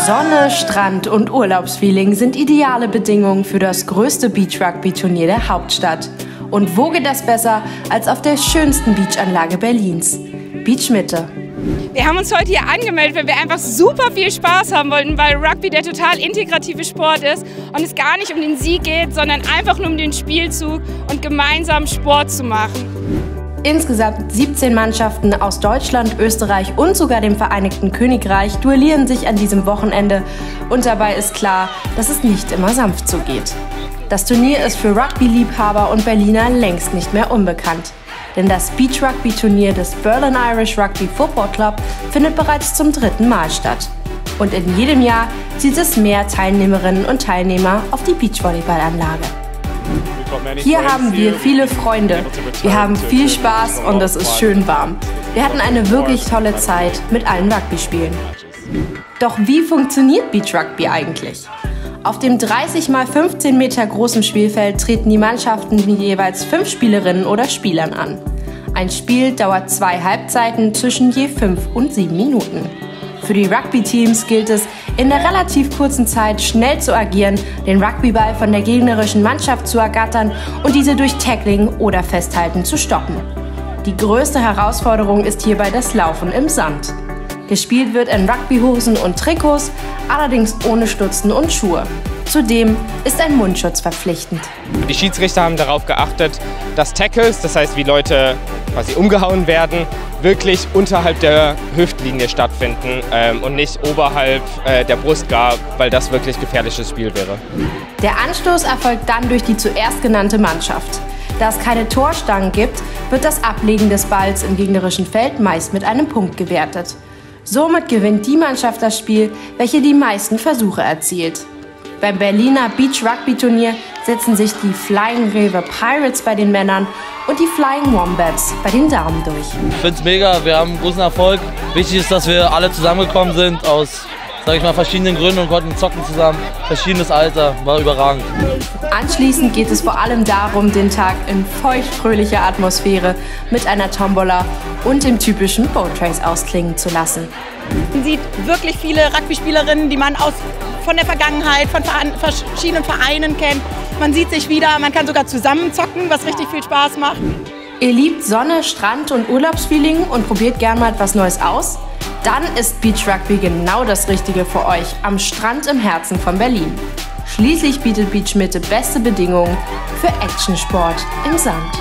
Sonne, Strand und Urlaubsfeeling sind ideale Bedingungen für das größte Beach-Rugby-Turnier der Hauptstadt. Und wo geht das besser als auf der schönsten Beachanlage Berlins? Beach Mitte. Wir haben uns heute hier angemeldet, weil wir einfach super viel Spaß haben wollten, weil Rugby der total integrative Sport ist und es gar nicht um den Sieg geht, sondern einfach nur um den Spielzug und gemeinsam Sport zu machen. Insgesamt 17 Mannschaften aus Deutschland, Österreich und sogar dem Vereinigten Königreich duellieren sich an diesem Wochenende. Und dabei ist klar, dass es nicht immer sanft zugeht. Das Turnier ist für Rugby-Liebhaber und Berliner längst nicht mehr unbekannt. Denn das Beach-Rugby-Turnier des Berlin Irish Rugby Football Club findet bereits zum 3. Mal statt. Und in jedem Jahr zieht es mehr Teilnehmerinnen und Teilnehmer auf die Beachvolleyballanlage. Hier haben wir viele Freunde, wir haben viel Spaß und es ist schön warm. Wir hatten eine wirklich tolle Zeit mit allen Rugby-Spielen. Doch wie funktioniert Beach Rugby eigentlich? Auf dem 30 x 15 Meter großen Spielfeld treten die Mannschaften mit jeweils 5 Spielerinnen oder Spielern an. Ein Spiel dauert 2 Halbzeiten zwischen je 5 und 7 Minuten. Für die Rugby-Teams gilt es, in der relativ kurzen Zeit schnell zu agieren, den Rugbyball von der gegnerischen Mannschaft zu ergattern und diese durch Tackling oder Festhalten zu stoppen. Die größte Herausforderung ist hierbei das Laufen im Sand. Gespielt wird in Rugbyhosen und Trikots, allerdings ohne Stutzen und Schuhe. Zudem ist ein Mundschutz verpflichtend. Die Schiedsrichter haben darauf geachtet, dass Tackles, das heißt wie Leute quasi umgehauen werden, wirklich unterhalb der Hüftlinie stattfinden und nicht oberhalb der Brustgar, weil das wirklich gefährliches Spiel wäre. Der Anstoß erfolgt dann durch die zuerst genannte Mannschaft. Da es keine Torstangen gibt, wird das Ablegen des Balls im gegnerischen Feld meist mit einem Punkt gewertet. Somit gewinnt die Mannschaft das Spiel, welche die meisten Versuche erzielt. Beim Berliner Beach Rugby Turnier setzen sich die Flying Rewe Pirates bei den Männern und die Flying Wombats bei den Damen durch. Ich finde es mega, wir haben großen Erfolg. Wichtig ist, dass wir alle zusammengekommen sind aus, sag ich mal, verschiedenen Gründen und konnten zocken zusammen. Verschiedenes Alter, war überragend. Anschließend geht es vor allem darum, den Tag in feuchtfröhlicher Atmosphäre mit einer Tombola und dem typischen Boat Race ausklingen zu lassen. Man sieht wirklich viele Rugby-Spielerinnen, die man von der Vergangenheit, von verschiedenen Vereinen kennt. Man sieht sich wieder, man kann sogar zusammen zocken, was richtig viel Spaß macht. Ihr liebt Sonne, Strand und Urlaubsfeeling und probiert gern mal etwas Neues aus? Dann ist Beach Rugby genau das Richtige für euch am Strand im Herzen von Berlin. Schließlich bietet Beach Mitte beste Bedingungen für Actionsport im Sand.